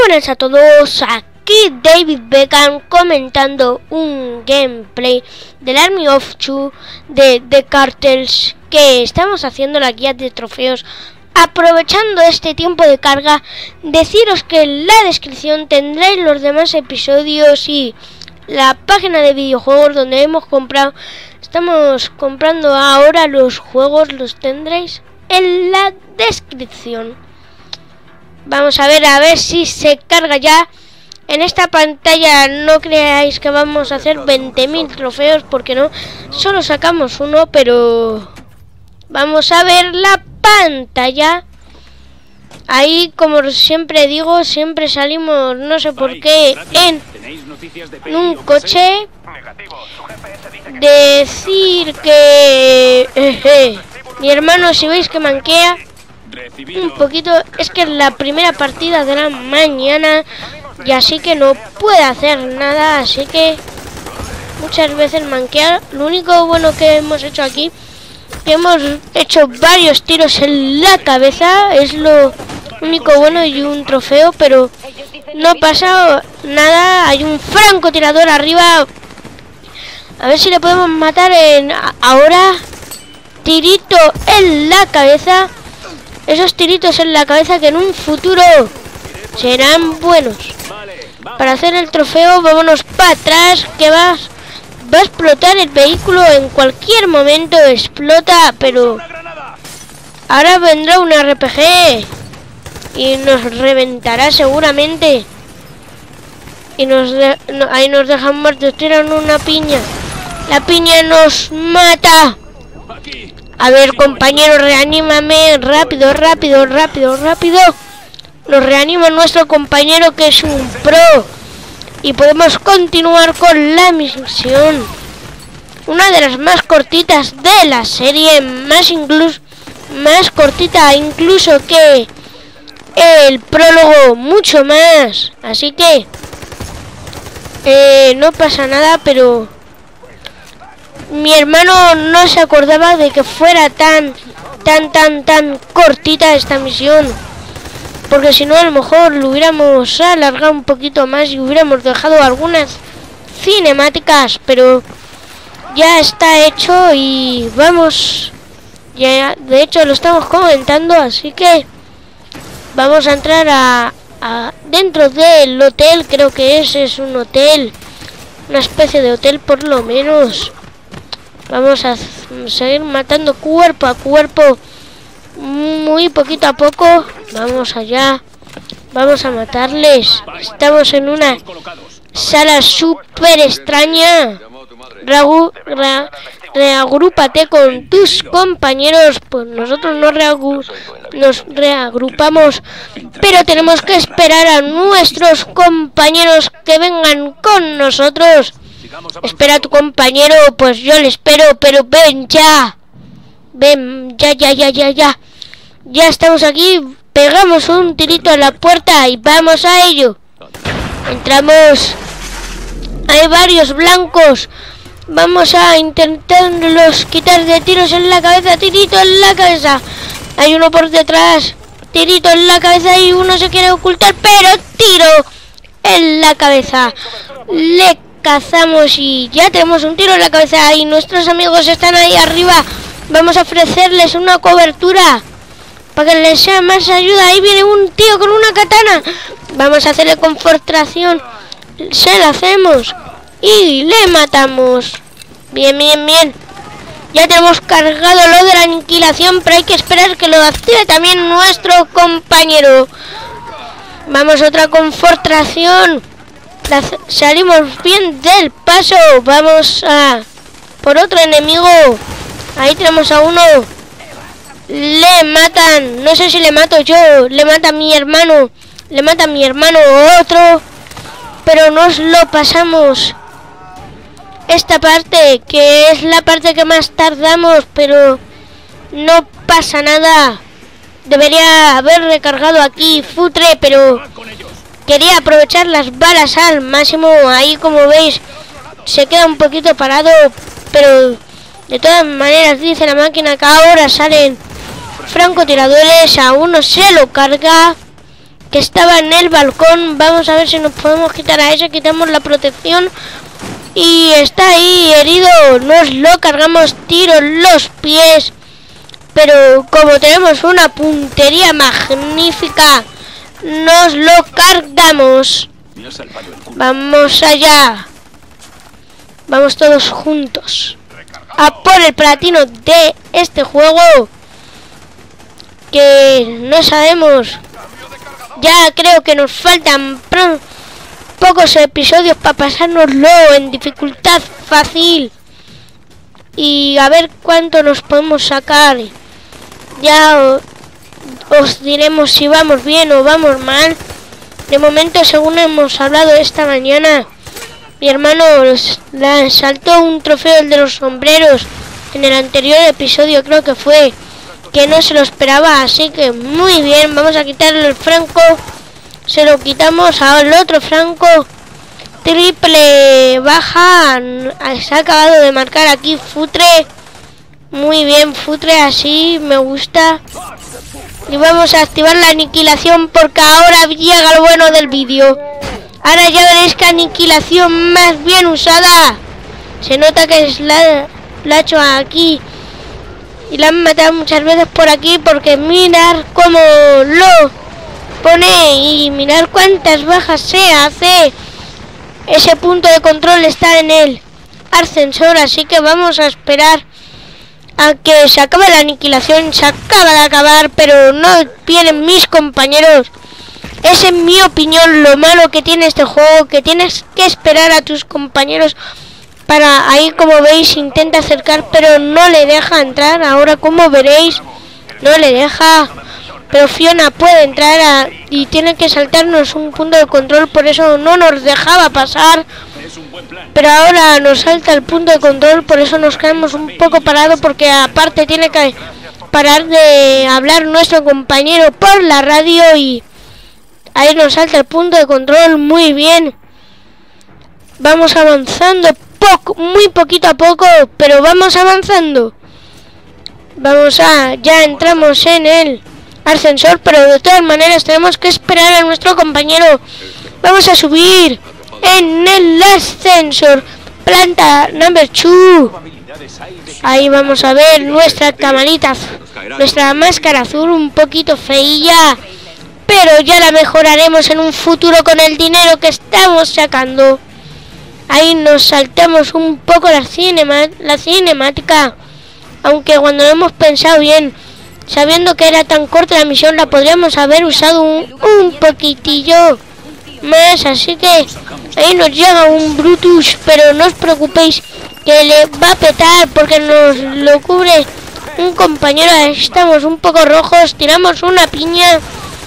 buenas a todos, aquí David Beckham comentando un gameplay del Army of Two de The Cartels, que estamos haciendo la guía de trofeos. Aprovechando este tiempo de carga, deciros que en la descripción tendréis los demás episodios y la página de videojuegos donde hemos comprado. Estamos comprando ahora los juegos, los tendréis en la descripción. Vamos a ver si se carga ya. En esta pantalla no creáis que vamos a hacer 20.000 trofeos, porque no, solo sacamos uno, pero vamos a ver la pantalla. Ahí, como siempre digo, siempre salimos, no sé por qué, en un coche. Decir que mi hermano, si veis que manquea un poquito, es que es la primera partida de la mañana y así que no puede hacer nada, así que muchas veces manquea. Lo único bueno que hemos hecho aquí, que hemos hecho varios tiros en la cabeza, es lo único bueno, y un trofeo, pero no pasa nada. Hay un francotirador arriba, a ver si le podemos matar ahora. Tirito en la cabeza. Esos tiritos en la cabeza que en un futuro serán buenos. Para hacer el trofeo, vámonos para atrás, que va a explotar el vehículo en cualquier momento. Explota, pero ahora vendrá un RPG y nos reventará seguramente. Y ahí nos dejan muertos. Tiran una piña. La piña nos mata. A ver, compañero, reanímame. Rápido, rápido, rápido, rápido. Nos reanima nuestro compañero, que es un pro. Y podemos continuar con la misión. Una de las más cortitas de la serie. Más cortita incluso que el prólogo. Mucho más. Así que no pasa nada, pero mi hermano no se acordaba de que fuera tan cortita esta misión, porque si no a lo mejor lo hubiéramos alargado un poquito más y hubiéramos dejado algunas cinemáticas, pero ya está hecho y vamos, ya de hecho lo estamos comentando, así que vamos a entrar dentro del hotel. Creo que es un hotel, una especie de hotel por lo menos. Vamos a seguir matando cuerpo a cuerpo, muy poquito a poco. Vamos allá, vamos a matarles. Estamos en una sala súper extraña. Reagrúpate con tus compañeros. Pues nosotros nos reagrupamos, pero tenemos que esperar a nuestros compañeros que vengan con nosotros. Espera a tu compañero, pues yo le espero, pero ven ya. Ven, ya. Ya estamos aquí, pegamos un tirito a la puerta y vamos a ello. Entramos. Hay varios blancos. Vamos a intentarlos quitar de tiros en la cabeza, tirito en la cabeza. Hay uno por detrás, tirito en la cabeza, y uno se quiere ocultar, pero tiro en la cabeza. Le cazamos y ya tenemos un tiro en la cabeza y nuestros amigos están ahí arriba. Vamos a ofrecerles una cobertura para que les sea más ayuda. Ahí viene un tío con una katana. Vamos a hacerle confortación. Se la hacemos y le matamos. Bien. Ya tenemos cargado lo de la aniquilación, pero hay que esperar que lo active también nuestro compañero. Vamos a otra confortación. Salimos bien del paso. Vamos a por otro enemigo. Ahí tenemos a uno. Le matan. No sé si le mato yo. Le mata a mi hermano. Le mata a mi hermano otro. Pero nos lo pasamos. Esta parte, que es la parte que más tardamos, pero no pasa nada. Debería haber recargado aquí futre, pero quería aprovechar las balas al máximo. Ahí, como veis, se queda un poquito parado, pero de todas maneras dice la máquina que ahora salen francotiradores. A uno se lo carga que estaba en el balcón. Vamos a ver si nos podemos quitar a ese. Quitamos la protección. Y está ahí herido. Nos lo cargamos, tiro los pies. Pero como tenemos una puntería magnífica, nos lo cargamos. Vamos allá. Vamos todos juntos a por el platino de este juego, que no sabemos. Ya creo que nos faltan pocos episodios para pasárnoslo en dificultad fácil. Y a ver cuánto nos podemos sacar. Ya os diremos si vamos bien o vamos mal. De momento, según hemos hablado esta mañana, mi hermano le saltó un trofeo, el de los sombreros, en el anterior episodio creo que fue, que no se lo esperaba, así que muy bien. Vamos a quitarle el franco, se lo quitamos al otro franco. Triple baja, se ha acabado de marcar aquí Futre. Muy bien, Futre, así me gusta. Y vamos a activar la aniquilación, porque ahora llega lo bueno del vídeo. Ahora ya veréis que aniquilación más bien usada. Se nota que la ha hecho aquí. Y la han matado muchas veces por aquí, porque mirar cómo lo pone y mirar cuántas bajas se hace. Ese punto de control está en el ascensor, así que vamos a esperar a que se acabe la aniquilación. Se acaba de acabar, pero no vienen mis compañeros. Es en mi opinión lo malo que tiene este juego, que tienes que esperar a tus compañeros para ahí, como veis, intenta acercar, pero no le deja entrar. Ahora, como veréis, no le deja. Pero Fiona puede entrar y tiene que saltarnos un punto de control, por eso no nos dejaba pasar. Pero ahora nos salta el punto de control, por eso nos quedamos un poco parados, porque aparte tiene que parar de hablar nuestro compañero por la radio y ahí nos salta el punto de control. Muy bien. Vamos avanzando muy poquito a poco, pero vamos avanzando. Ya entramos en el ascensor, pero de todas maneras tenemos que esperar a nuestro compañero. Vamos a subir en el ascensor, planta number 2. Ahí vamos a ver nuestra camarita, nuestra máscara azul, un poquito feilla, pero ya la mejoraremos en un futuro con el dinero que estamos sacando. Ahí nos saltamos un poco la cinemática, aunque cuando lo hemos pensado bien, sabiendo que era tan corta la misión, la podríamos haber usado un poquitillo más. Así que ahí nos llega un Brutus, pero no os preocupéis que le va a petar, porque nos lo cubre un compañero. Estamos un poco rojos, tiramos una piña.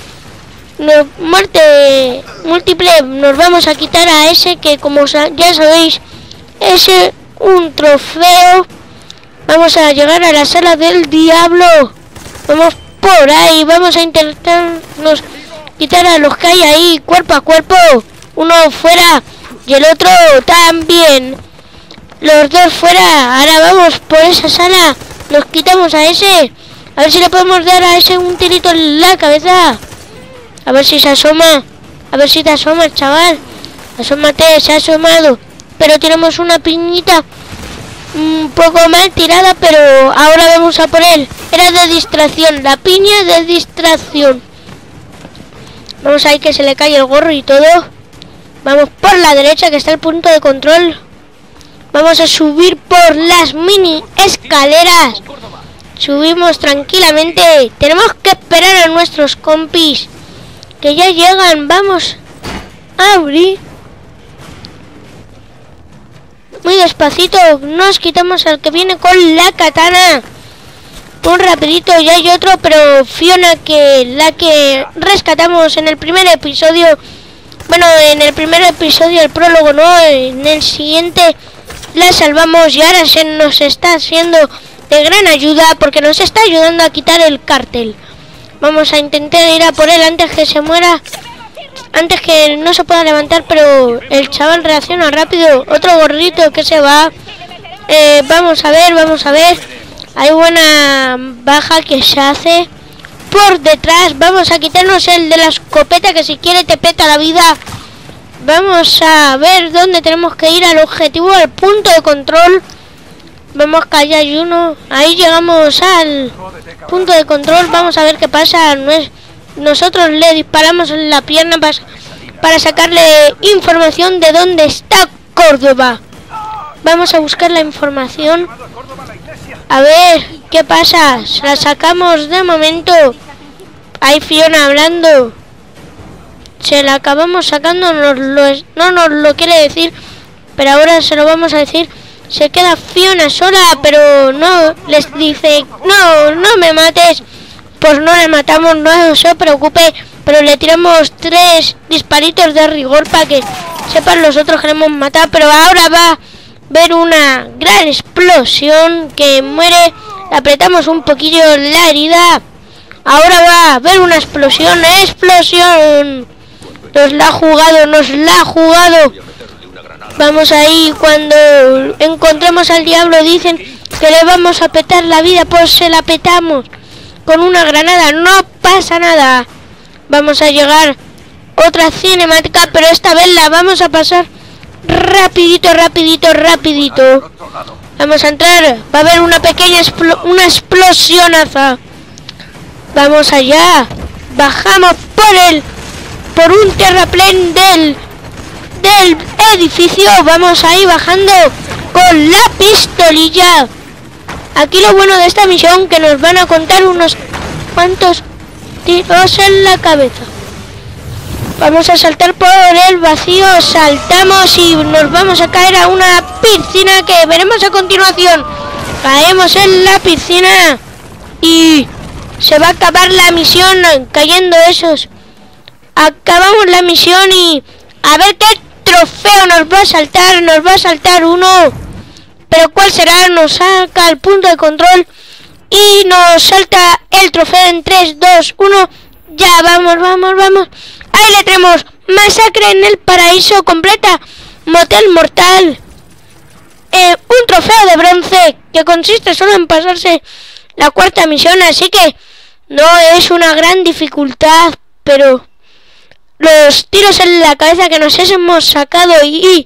Muerte múltiple, nos vamos a quitar a ese, que como ya sabéis es un trofeo. Vamos a llegar a la sala del diablo. Vamos por ahí, vamos a intentarnos quitar a los que hay ahí cuerpo a cuerpo. Uno fuera y el otro también. Los dos fuera. Ahora vamos por esa sala, nos quitamos a ese. A ver si le podemos dar a ese un tirito en la cabeza. A ver si se asoma. A ver si te asomas, chaval. Asómate, se ha asomado. Pero tenemos una piñita un poco mal tirada, pero ahora vamos a por él. Era de distracción, la piña de distracción. Vamos ahí, que se le cae el gorro y todo. Vamos por la derecha, que está el punto de control. Vamos a subir por las mini escaleras. Subimos tranquilamente. Tenemos que esperar a nuestros compis, que ya llegan. Vamos a abrir muy despacito. Nos quitamos al que viene con la katana. Un rapidito, ya hay otro, pero Fiona, que la que rescatamos en el primer episodio. Bueno, en el primer episodio, el prólogo no, en el siguiente la salvamos y ahora se nos está haciendo de gran ayuda, porque nos está ayudando a quitar el cártel. Vamos a intentar ir a por él antes que se muera, antes que no se pueda levantar, pero el chaval reacciona rápido. Otro gordito que se va. Vamos a ver. Hay buena baja que se hace. por detrás. Vamos a quitarnos el de la escopeta, que si quiere te peta la vida. Vamos a ver dónde tenemos que ir, al objetivo, al punto de control. Vamos que allá hay uno. Ahí llegamos al punto de control. Vamos a ver qué pasa. Nosotros le disparamos en la pierna para sacarle información de dónde está Córdoba. Vamos a buscar la información. A ver qué pasa. La sacamos de momento. Ahí Fiona hablando. Se la acabamos sacando. No nos lo quiere decir, pero ahora se lo vamos a decir. Se queda Fiona sola, pero no les dice, no me mates. Pues no le matamos, no se preocupe, pero le tiramos 3 disparitos de rigor para que sepan los otros que le hemos matado. Pero ahora va a ver una gran explosión que muere. Le apretamos un poquillo la herida. Ahora va a haber una explosión. Nos la ha jugado. Vamos ahí, cuando encontremos al diablo dicen que le vamos a petar la vida, pues se la petamos con una granada, no pasa nada. Vamos a llegar otra cinemática, pero esta vez la vamos a pasar rapidito. Vamos a entrar, va a haber una pequeña explosionaza. Vamos allá, bajamos por un terraplén del edificio. Vamos ahí bajando con la pistolilla. Aquí lo bueno de esta misión, que nos van a contar unos cuantos tiros en la cabeza. Vamos a saltar por el vacío. Saltamos y nos vamos a caer a una piscina que veremos a continuación. Caemos en la piscina y se va a acabar la misión cayendo esos. Acabamos la misión y a ver qué trofeo nos va a saltar uno. Pero ¿cuál será? Nos saca el punto de control y nos salta el trofeo en 3, 2, 1. Ya, vamos. Ahí le tenemos. Masacre en el paraíso completa. Motel mortal. Un trofeo de bronce que consiste solo en pasarse la 4ª misión. Así que no es una gran dificultad, pero los tiros en la cabeza que nos hemos sacado y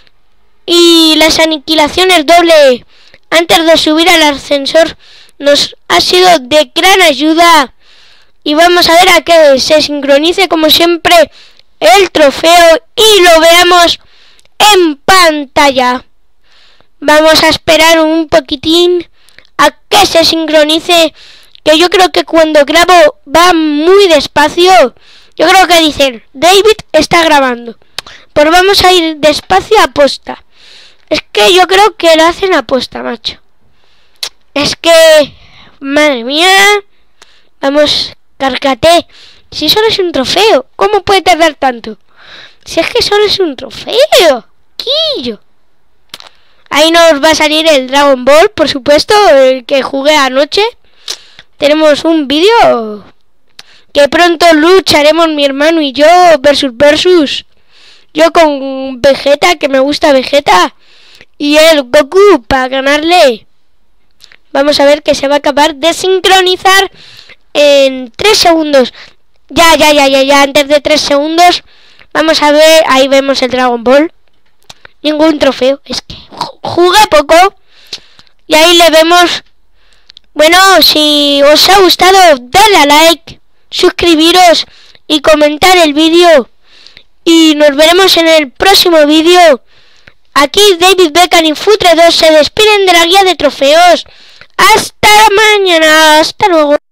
las aniquilaciones doble antes de subir al ascensor nos ha sido de gran ayuda. Y vamos a ver a que se sincronice como siempre el trofeo y lo veamos en pantalla. Vamos a esperar un poquitín a que se sincronice, que yo creo que cuando grabo va muy despacio. Yo creo que dicen, David está grabando. Pues vamos a ir despacio a posta. Es que yo creo que lo hacen a posta, macho. Es que, madre mía. Vamos, cárgate. Si solo es un trofeo, ¿cómo puede tardar tanto? Si es que solo es un trofeo. Quillo. Ahí nos va a salir el Dragon Ball, por supuesto, el que jugué anoche. Tenemos un vídeo que pronto lucharemos mi hermano y yo versus. Yo con Vegeta, que me gusta Vegeta, y el Goku para ganarle. Vamos a ver que se va a acabar de sincronizar en 3 segundos. Ya, antes de 3 segundos. Vamos a ver, ahí vemos el Dragon Ball. Ningún trofeo, es que jugué poco. Y ahí le vemos. Bueno, si os ha gustado, dale a like, suscribiros y comentar el vídeo. Y nos veremos en el próximo vídeo. Aquí David Beckham y Futre 2 se despiden de la guía de trofeos. Hasta mañana, hasta luego.